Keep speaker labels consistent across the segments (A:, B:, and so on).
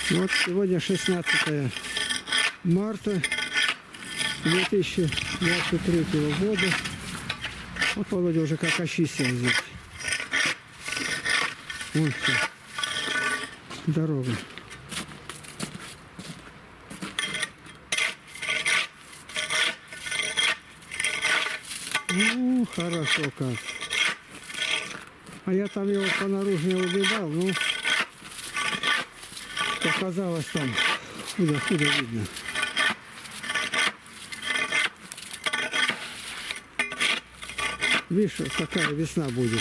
A: Вот сегодня 16 марта 2023 года. Вот Володя уже как очистил здесь. Вон все. Дорога. Хорошо как. А я там его по наружнему увидал, ну, показалось там худо видно. Видишь, какая весна будет.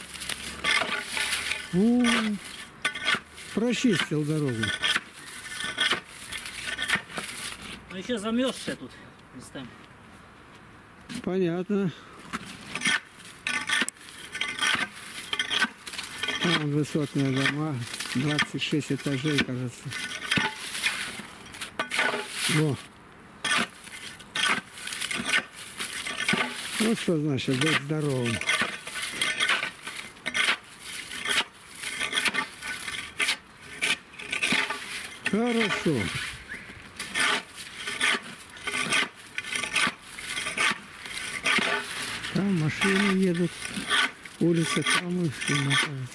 A: Прочистил дорогу.
B: Ну еще замерзшая тут местами.
A: Понятно. Там высотные дома, 26 этажей, кажется. Во. Вот что значит быть здоровым. Хорошо. Там машины едут. Улица Камышская, находится.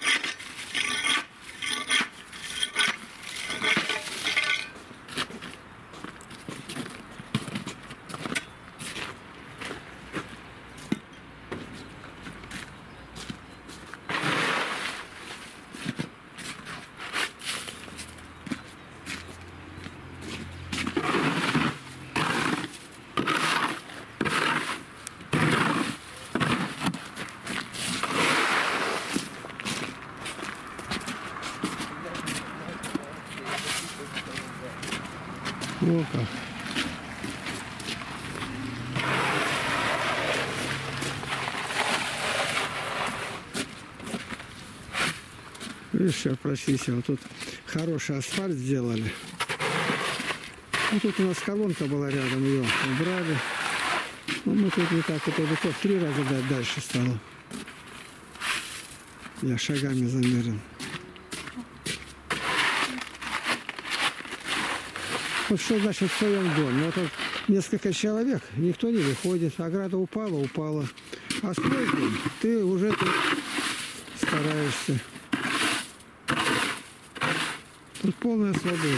A: О как. Видишь, все прочистил. Тут хороший асфальт сделали. Ну, тут у нас колонка была рядом, ее убрали. Ну, мы тут не так вот далеко, в 3 раза дальше стало. Я шагами замерил. Вот что значит в своем доме? Вот несколько человек, никто не выходит, ограда упала. А свой дом, ты уже тут стараешься. Тут полная свобода.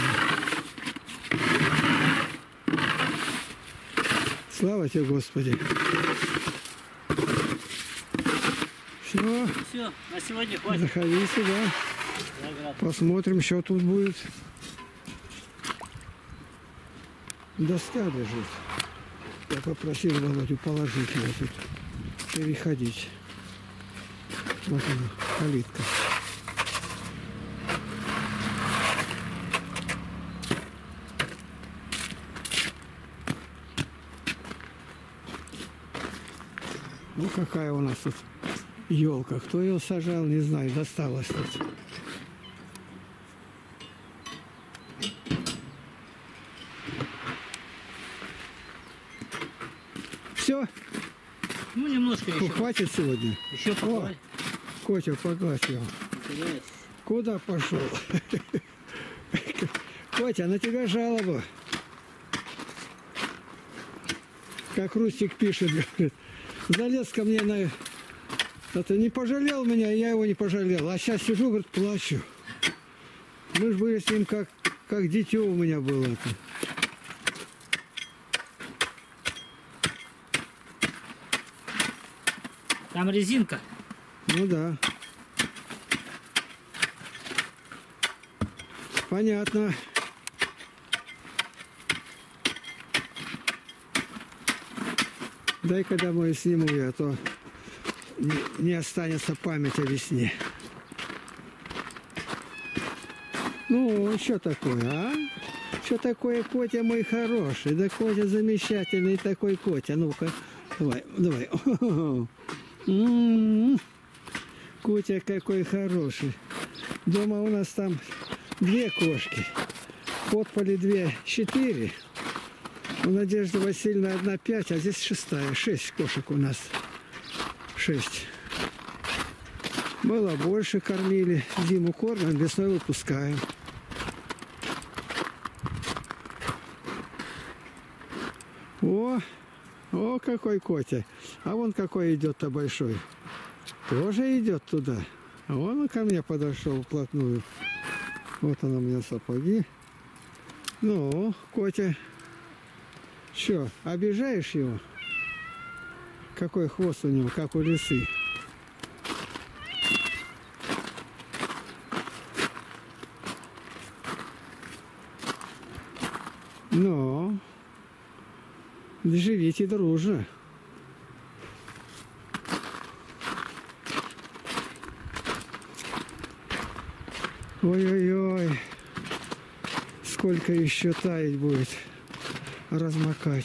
A: Слава тебе, Господи. Все.
B: Все, на сегодня хватит.
A: Заходи сюда. Посмотрим, что тут будет. Доска лежит. Я попросил Володю положить ее тут. Переходить. Вот она, калитка. Ну какая у нас тут елка. Кто ее сажал, не знаю, досталось тут. Все?
B: Ну, немножко еще.
A: Хватит сегодня?
B: Еще
A: О, Котя погладь его. Куда пошел? Котя, на тебя жалоба. Как Рустик пишет, говорит, залез ко мне на... Это не пожалел меня, я его не пожалел. А сейчас сижу, говорит, плачу. Мы же были с ним как дитё у меня было это.
B: Там резинка.
A: Ну да. Понятно. Дай-ка домой сниму я, а то не останется память о весне. Ну, что такое, а? Что такое, Котя мой хороший? Да Котя замечательный такой Котя. Ну-ка, давай. Котя какой хороший. Дома у нас там 2 кошки. В подполе 2 4. У Надежды Васильевны 1 5, а здесь 6-я. 6 кошек у нас. 6. Было больше, кормили. Зиму кормим, весной выпускаем. какой Котя. А вон какой идет-то большой. Тоже идет туда. А он ко мне подошел вплотную. Вот он у меня сапоги. Ну, Котя. Что, обижаешь его? Какой хвост у него, как у лисы. Ну, живите дружно. Ой-ой-ой, сколько еще таять будет, размокать.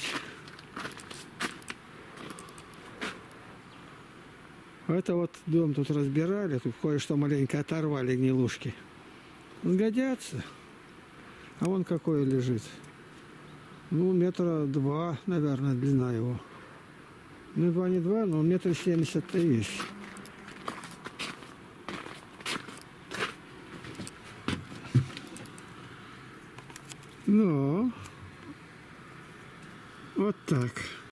A: Это вот дом тут разбирали, тут кое-что маленько оторвали, гнилушки. Сгодятся. А вон какой лежит. Ну, 2 метра, наверное, длина его. Ну, 2 не 2, но 1,70 м есть. Ну, вот так.